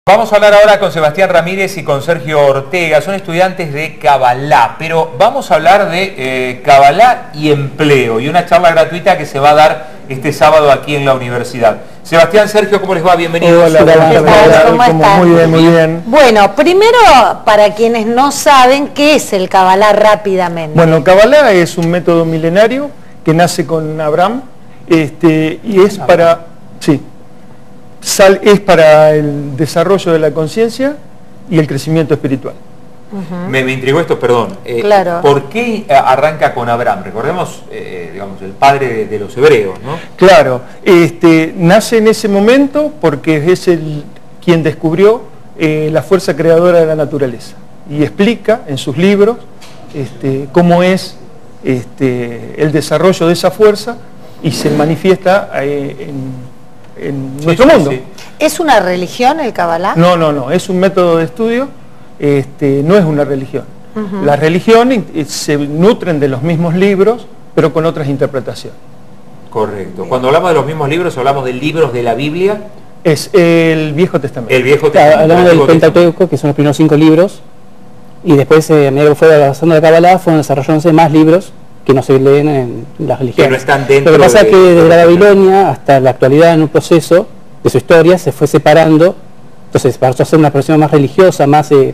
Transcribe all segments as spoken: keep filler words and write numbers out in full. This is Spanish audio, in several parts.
Vamos a hablar ahora con Sebastián Ramírez y con Sergio Ortega, son estudiantes de Kabbalah, pero vamos a hablar de eh, Kabbalah y empleo y una charla gratuita que se va a dar este sábado aquí en la universidad. Sebastián, Sergio, ¿cómo les va? Bienvenidos. Hola, hola, ¿Qué tal? ¿Cómo están? Muy bien, muy bien. Bueno, primero, para quienes no saben, ¿qué es el Kabbalah rápidamente? Bueno, Kabbalah es un método milenario que nace con Abraham este, y es para... Sí. Sal, es para el desarrollo de la conciencia y el crecimiento espiritual. Uh-huh. me, me intrigó esto, perdón. Eh, claro. ¿Por qué arranca con Abraham? Recordemos, eh, digamos, el padre de, de los hebreos, ¿no? Claro, este, nace en ese momento porque es el quien descubrió eh, la fuerza creadora de la naturaleza y explica en sus libros este, cómo es este, el desarrollo de esa fuerza y se manifiesta eh, en en sí, nuestro sí, mundo. Sí. ¿Es una religión el Kabbalah? No, no, no, es un método de estudio, este, no es una religión. Uh-huh. Las religiones se nutren de los mismos libros, pero con otras interpretaciones. Correcto. Cuando hablamos de los mismos libros, hablamos de libros de la Biblia. Es el Viejo Testamento. El Viejo Testamento. Hablamos del Pentateuco, que son los primeros cinco libros, y después, eh, a medida que fue avanzando la Kabbalah, fueron desarrollándose más libros que no se leen en las religiones. Que no están dentro. Lo que pasa de, es que desde la de Babilonia hasta la actualidad, en un proceso de su historia, se fue separando, entonces pasó a ser una expresión más religiosa, más eh,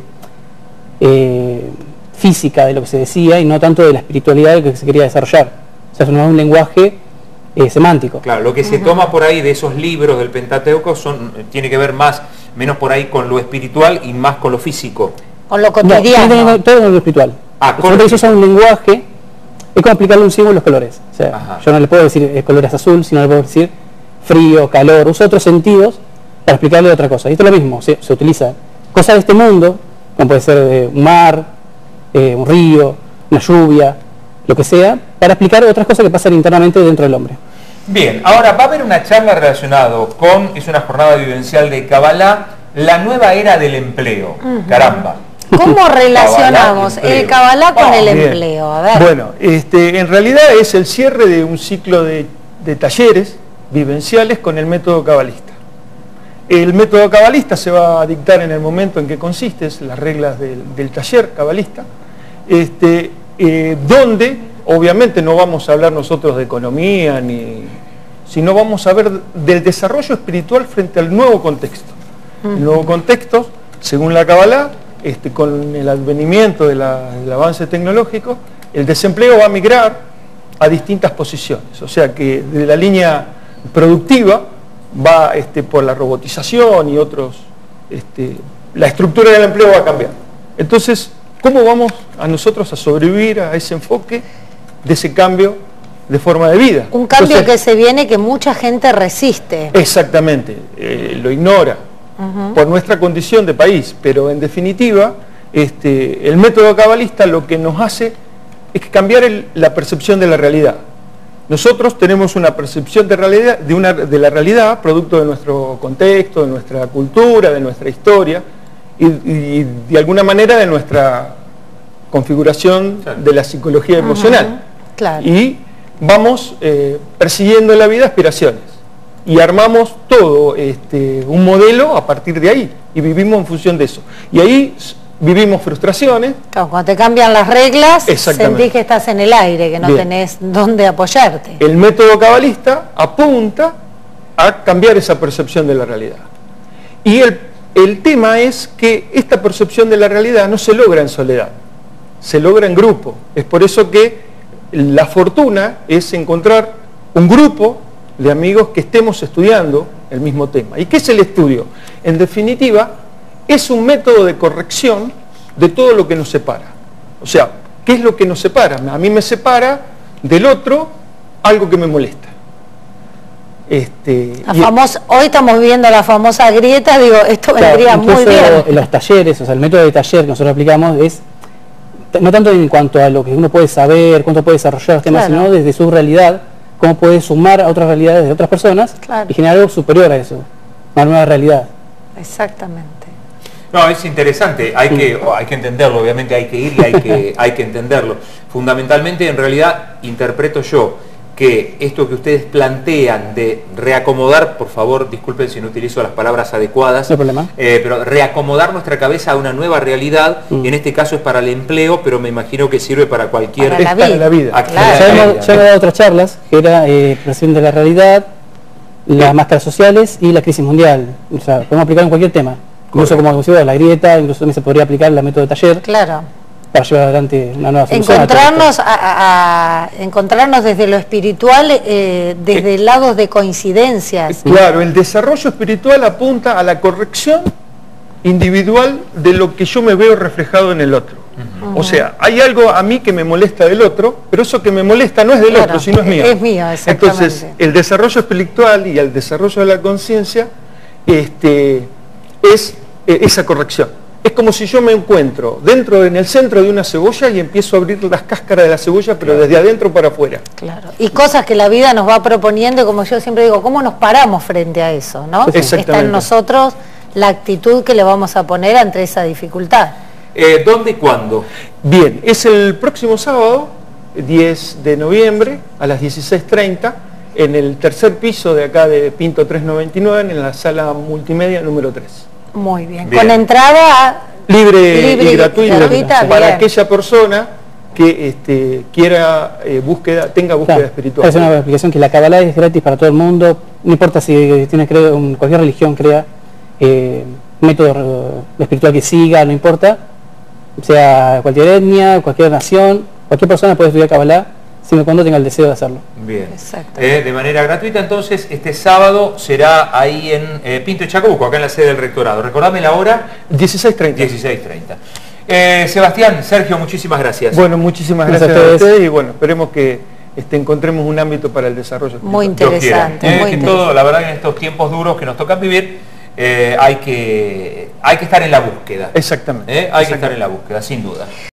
eh, física de lo que se decía y no tanto de la espiritualidad de lo que se quería desarrollar. O sea, es un lenguaje eh, semántico. Claro, lo que se uh-huh. toma por ahí de esos libros del Pentateuco son, tiene que ver más, menos por ahí con lo espiritual y más con lo físico. Con lo cotidiano. No, todo, todo con lo espiritual. Ah, con eso son un lenguaje. Es como aplicarle un símbolo a los colores. O sea, Ajá. yo no le puedo decir el color es azul, sino le puedo decir frío, calor. Uso otros sentidos para explicarle otra cosa. Y esto es lo mismo. Se, se utiliza cosas de este mundo, como puede ser eh, un mar, eh, un río, una lluvia, lo que sea, para explicar otras cosas que pasan internamente dentro del hombre. Bien, ahora va a haber una charla relacionada con, es una jornada vivencial de Kabbalah, la nueva era del empleo. Uh-huh. Caramba. ¿Cómo relacionamos Kabbalah el Kabbalah con oh, el bien. empleo? A ver. Bueno, este, en realidad es el cierre de un ciclo de, de talleres vivenciales con el método cabalista. El método cabalista se va a dictar en el momento en que consiste, las reglas del, del taller cabalista, este, eh, donde obviamente no vamos a hablar nosotros de economía, ni, sino vamos a ver del desarrollo espiritual frente al nuevo contexto. Uh-huh. El nuevo contexto, según la Kabbalah, Este, con el advenimiento de la, del avance tecnológico, el desempleo va a migrar a distintas posiciones. O sea que de la línea productiva va este, por la robotización y otros, este, la estructura del empleo va a cambiar. Entonces, ¿cómo vamos a nosotros a sobrevivir a ese enfoque de ese cambio de forma de vida? Un cambio Entonces, que se viene que mucha gente resiste. Exactamente, eh, lo ignora. Uh-huh. Por nuestra condición de país, pero en definitiva este, el método cabalista lo que nos hace es cambiar el, la percepción de la realidad. Nosotros tenemos una percepción de, realidad, de, una, de la realidad producto de nuestro contexto, de nuestra cultura, de nuestra historia y, y de alguna manera de nuestra configuración claro. de la psicología emocional. Uh-huh. Claro. Y vamos eh, persiguiendo en la vida aspiraciones. Y armamos todo este, un modelo a partir de ahí y vivimos en función de eso. Y ahí vivimos frustraciones. Claro, cuando te cambian las reglas, sentís que estás en el aire, que no Bien. tenés dónde apoyarte. El método cabalista apunta a cambiar esa percepción de la realidad. Y el, el tema es que esta percepción de la realidad no se logra en soledad, se logra en grupo. Es por eso que la fortuna es encontrar un grupo de amigos que estemos estudiando el mismo tema. ¿Y qué es el estudio? En definitiva, es un método de corrección de todo lo que nos separa. O sea, ¿qué es lo que nos separa? A mí me separa del otro algo que me molesta. Este, la famosa, hoy estamos viendo la famosa grieta, digo, esto vendría claro, muy bien. En los talleres, o sea, el método de taller que nosotros aplicamos es, no tanto en cuanto a lo que uno puede saber, cuánto puede desarrollar los temas, claro. sino desde su realidad, cómo puede sumar a otras realidades de otras personas claro. y generar algo superior a eso, una nueva realidad. Exactamente. No, es interesante, hay que, hay que entenderlo, obviamente hay que ir y hay que, hay que entenderlo. Fundamentalmente, en realidad, interpreto yo, que esto que ustedes plantean de reacomodar, por favor, disculpen si no utilizo las palabras adecuadas, no hay problema. Eh, pero reacomodar nuestra cabeza a una nueva realidad, mm. en este caso es para el empleo, pero me imagino que sirve para cualquier... Para la vida. Para la vida. Claro. Ya hemos, ya hemos dado otras charlas, que era eh, percepción de la realidad, las máscaras sociales y la crisis mundial. O sea, podemos aplicar en cualquier tema. Incluso como decía, la grieta, incluso también se podría aplicar la método de taller. Claro. Para llevar adelante una nueva solución. Encontrarnos, a, a, a, encontrarnos desde lo espiritual, eh, desde eh, lados de coincidencias. Claro, el desarrollo espiritual apunta a la corrección individual de lo que yo me veo reflejado en el otro. Uh-huh. O sea, hay algo a mí que me molesta del otro, pero eso que me molesta no es del claro, otro, sino es mío. Es mío, exactamente. Entonces, el desarrollo espiritual y el desarrollo de la conciencia este, es eh, esa corrección. Es como si yo me encuentro dentro, en el centro de una cebolla y empiezo a abrir las cáscaras de la cebolla, pero claro. desde adentro para afuera. Claro. Y cosas que la vida nos va proponiendo, como yo siempre digo, ¿cómo nos paramos frente a eso? ¿No? Está en nosotros la actitud que le vamos a poner ante esa dificultad. Eh, ¿Dónde y cuándo? Bien, es el próximo sábado, diez de noviembre, a las dieciséis treinta, en el tercer piso de acá de Pinto trescientos noventa y nueve, en la sala multimedia número tres. Muy bien. bien. Con entrada libre, libre y gratuita, gratuita para bien. aquella persona que este, quiera eh, búsqueda, tenga búsqueda claro. espiritual. Es una explicación que la Kabbalah es gratis para todo el mundo, no importa si tiene creo, cualquier religión crea eh, método espiritual que siga, no importa, sea cualquier etnia, cualquier nación, cualquier persona puede estudiar Kabbalah siempre y cuando tenga el deseo de hacerlo. Bien, eh, de manera gratuita. Entonces este sábado será ahí en eh, Pinto y Chacabuco, acá en la sede del rectorado. Recordame la hora. dieciséis treinta. dieciséis treinta. Eh, Sebastián, Sergio, muchísimas gracias. Bueno, muchísimas gracias, gracias a ustedes y bueno, esperemos que este, encontremos un ámbito para el desarrollo. Muy interesante. Eh, muy que interesante. Todo, la verdad que en estos tiempos duros que nos tocan vivir, eh, hay, que, hay que estar en la búsqueda. Exactamente. Eh, hay Exactamente. que estar en la búsqueda, sin duda.